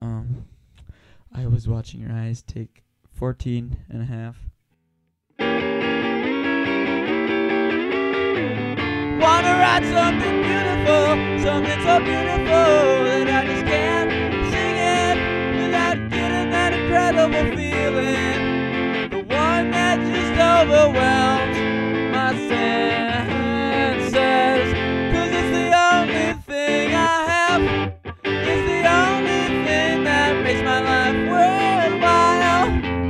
Um, I was watching your eyes take 14 and a half. Wanna write something beautiful, something so beautiful that I just can't sing it without getting that incredible feeling, the one that just overwhelms my senses. 'Cause it's the only thing I have, it's the only thing that makes my life worthwhile.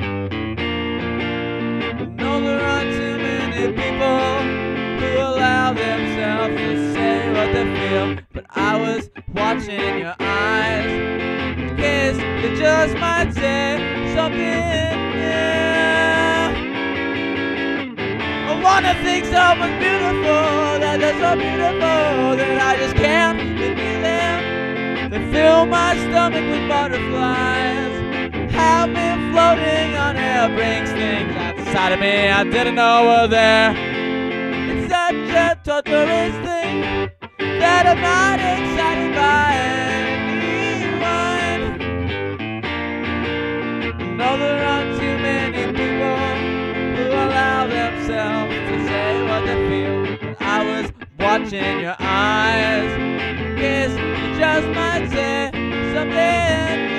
I know there aren't too many people who allow themselves to say what they feel, but I was watching your eyes in case they just might say something new. I wanna think someone's beautiful, that they're so beautiful that I just can't believe them. They fill my stomach with butterflies, have me floating on air, brings things outside of me I didn't know were there. It's such a torturous thing that I'm not excited by anyone. I know there aren't too many people who allow themselves to say what they feel, but I was watching your eyes, guess you just might say something